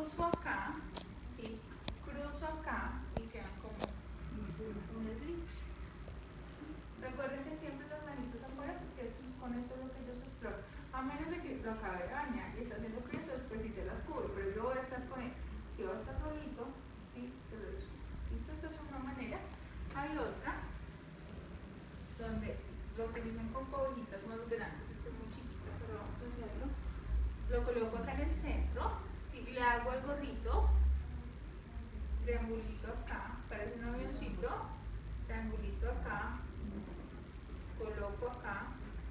cruzo acá, ¿sí? Cruzo acá y quedan como un slip. Recuerden que siempre las manitos afuera, porque con esto es lo que yo exploro. A menos de que lo acabe de bañar y está haciendo creso, después sí se las cubro, pero yo voy a estar con él. Si va a estar solito, ¿sí? Se lo dejo. ¿Listo? Esta es una manera. Hay otra, donde lo utilizan con cobijitas más grandes. Este es muy chiquito, pero vamos a hacerlo. Lo coloco acá en el centro, ¿sí? Le hago el gorrito, triangulito acá, parece un avioncito, triangulito acá, coloco acá,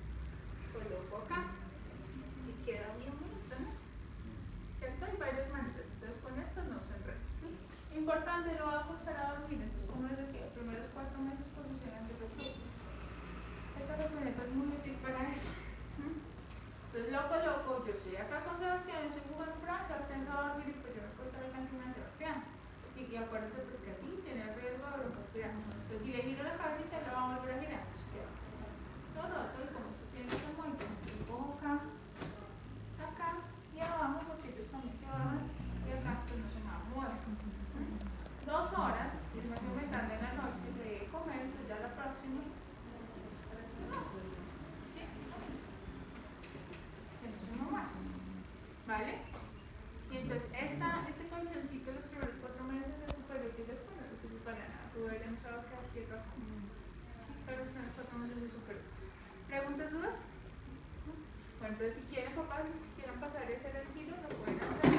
y queda bien bonito, ¿no? ¿Cierto? Hay varias maneras, entonces con esto no se enreda, ¿sí? Importante, lo va a acostar a dormir, entonces como les decía, los primeros 4 meses posicionan de los pies. Esta colchoneta es muy útil para eso. Entonces lo coloco, yo estoy acá con Sebastián, estoy jugando Fran, Sebastián se va a dormir y pues yo me acuesto a la cantina de Sebastián. Y acuérdense pues que así tiene el riesgo de broncoaspirar. Entonces si le giro la cabecita, la va a volver a girar. Pues queda todo el rato y como esto tiene que ser muy bien, acá y abajo porque ellos también se bajan y acá pues no se me va a mover. 2 horas, es más que me tarde en la noche de comer, pues ya la próxima. ¿Sí? Que no se me mueva. ¿Vale? Y entonces este colchoncito los primeros 4 meses es súper útil, después no sirve para nada. Tú deberías saber que aquí acá. Sí, pero los primeros 4 meses es súper útil. ¿Preguntas, dudas? Bueno, entonces si quieren, papás, los que quieran pasar ese estilo, lo pueden hacer.